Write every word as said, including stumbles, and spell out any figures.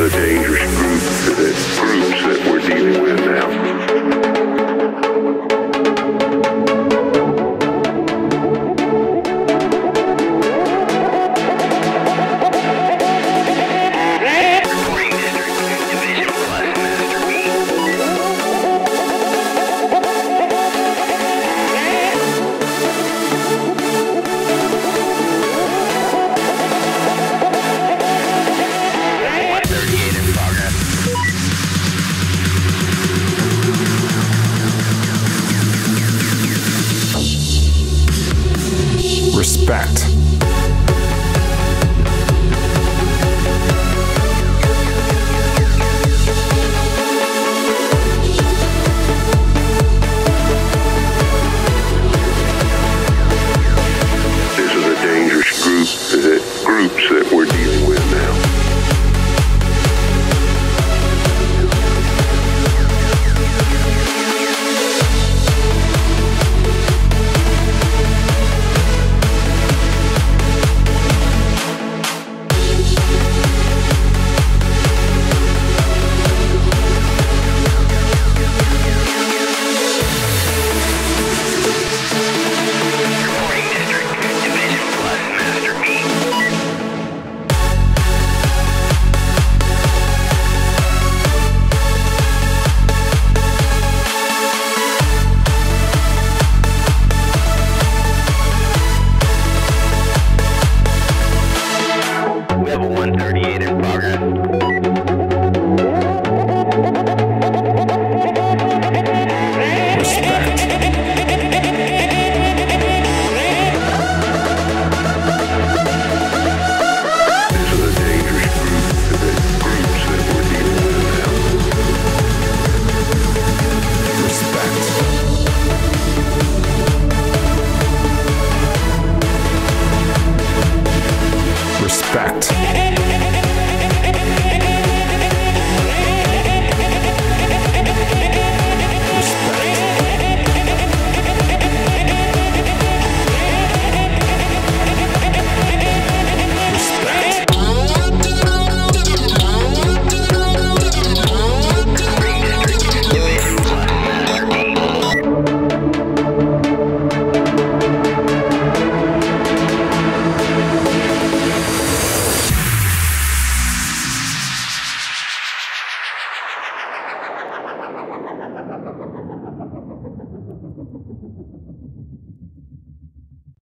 a dangerous group, that groups that we're dealing with now. Respect. This is a dangerous group, that groups that we're dealing with now. Level one thirty-eight in progress. Respect. This is a dangerous group, that groups that we're dealing with now. Respect. Respect.